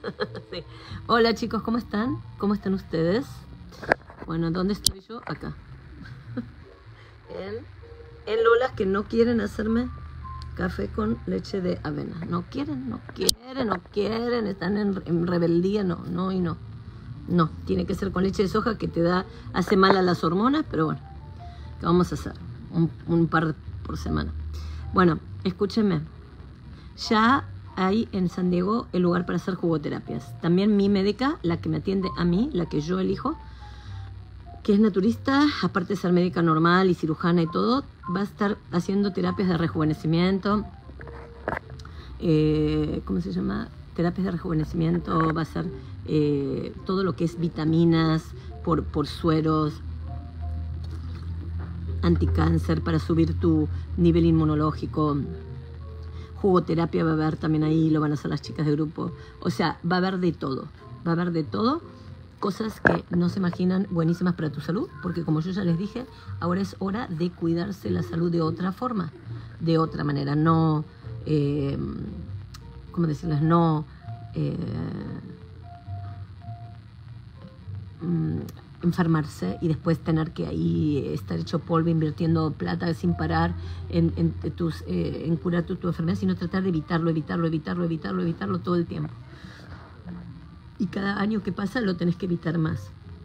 Sí. Hola chicos, ¿cómo están? ¿Cómo están ustedes? Bueno, ¿dónde estoy yo? Acá. En Lolas, que no quieren hacerme café con leche de avena. No quieren. Están en rebeldía, no y no. No, tiene que ser con leche de soja que hace mal a las hormonas, pero bueno, ¿qué vamos a hacer? Un par por semana. Bueno, escúchenme. Ya hay en San Diego el lugar para hacer jugoterapias. También mi médica, la que me atiende a mí, la que yo elijo, que es naturista, aparte de ser médica normal y cirujana y todo, va a estar haciendo terapias de rejuvenecimiento. ¿Cómo se llama? Terapias de rejuvenecimiento, va a hacer todo lo que es vitaminas por sueros, anticáncer para subir tu nivel inmunológico. Jugoterapia va a haber también ahí, lo van a hacer las chicas de grupo. O sea, va a haber de todo. Va a haber de todo. Cosas que no se imaginan buenísimas para tu salud. Porque como yo ya les dije, ahora es hora de cuidarse la salud de otra forma. De otra manera. No, ¿cómo decirles? No enfermarse y después tener que ahí estar hecho polvo invirtiendo plata sin parar en curar tu enfermedad, sino tratar de evitarlo todo el tiempo. Y cada año que pasa lo tenés que evitar más.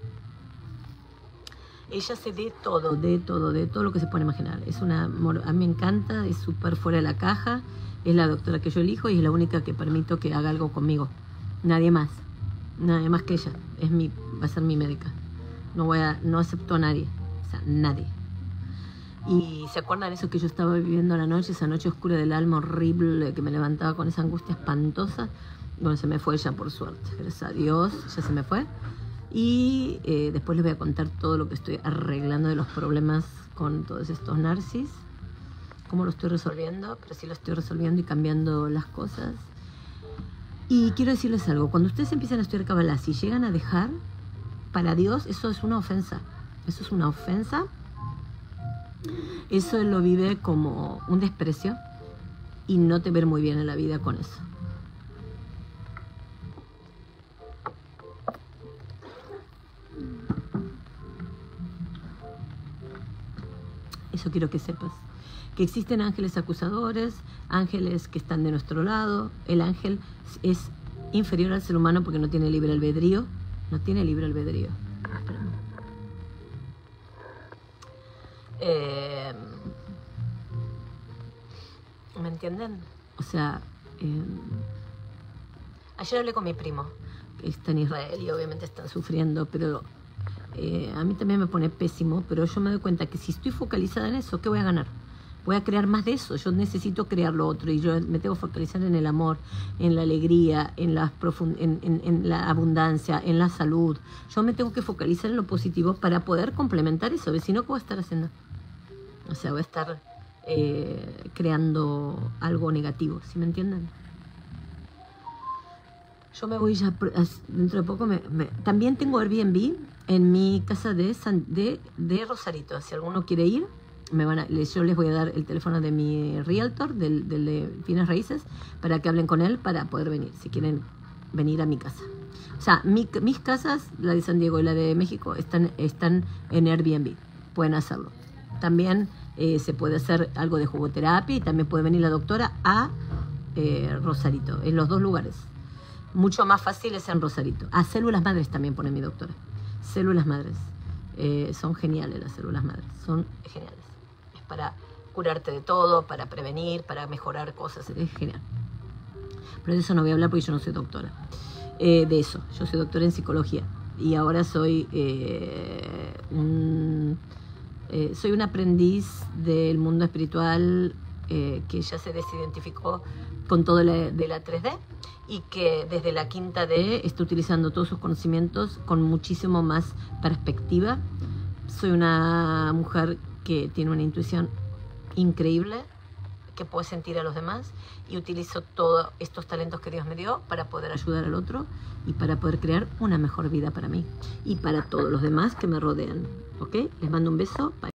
Ella hace de todo lo que se puede imaginar. Es a mí me encanta, es súper fuera de la caja, es la doctora que yo elijo y es la única que permito que haga algo conmigo. Nadie más que ella. Va a ser mi médica. No acepto a nadie, o sea, nadie. Y ¿se acuerdan eso que yo estaba viviendo a la noche, esa noche oscura del alma horrible, que me levantaba con esa angustia espantosa? Bueno, se me fue ya por suerte, gracias a Dios, ya se me fue. Y después les voy a contar todo lo que estoy arreglando de los problemas con todos estos narcis, cómo lo estoy resolviendo, pero sí lo estoy resolviendo y cambiando las cosas. Y quiero decirles algo, cuando ustedes empiezan a estudiar Kabbalah, si llegan a dejar, para Dios eso es una ofensa. Eso es una ofensa. Eso él lo vive como un desprecio y no te ver muy bien en la vida con eso. Eso quiero que sepas. Que existen ángeles acusadores, ángeles que están de nuestro lado. El ángel es inferior al ser humano porque no tiene libre albedrío. No tiene libre albedrío. ¿Me entienden? O sea, ayer hablé con mi primo, que está en Israel y obviamente están sufriendo, pero a mí también me pone pésimo, pero yo me doy cuenta que si estoy focalizada en eso, ¿qué voy a ganar? Voy a crear más de eso. Yo necesito crear lo otro y yo me tengo que focalizar en el amor, en la alegría, en la abundancia, en la salud. Yo me tengo que focalizar en lo positivo para poder complementar eso. Si no, ¿qué voy a estar haciendo? O sea, voy a estar creando algo negativo, ¿sí me entienden? Yo me voy ya, dentro de poco, también tengo Airbnb en mi casa de Rosarito. Si alguno quiere ir, yo les voy a dar el teléfono de mi realtor, del de Bienes Raíces, para que hablen con él para poder venir, si quieren venir a mi casa. O sea, mis casas, la de San Diego y la de México, están en Airbnb. Pueden hacerlo. También se puede hacer algo de jugoterapia y también puede venir la doctora a Rosarito, en los dos lugares. Mucho más fácil es en Rosarito. Células madres también pone mi doctora. Células madres. Son geniales las células madres. Son geniales. Es para curarte de todo, para prevenir, para mejorar cosas. Es genial. Pero de eso no voy a hablar porque yo no soy doctora. De eso. Yo soy doctora en psicología. Y ahora soy un aprendiz del mundo espiritual que ya se desidentificó con todo de la 3D y que desde la 5D está utilizando todos sus conocimientos con muchísimo más perspectiva. Soy una mujer que tiene una intuición increíble, que puede sentir a los demás y utilizo todos estos talentos que Dios me dio para poder ayudar al otro y para poder crear una mejor vida para mí y para todos los demás que me rodean. ¿Ok? Les mando un beso. Bye.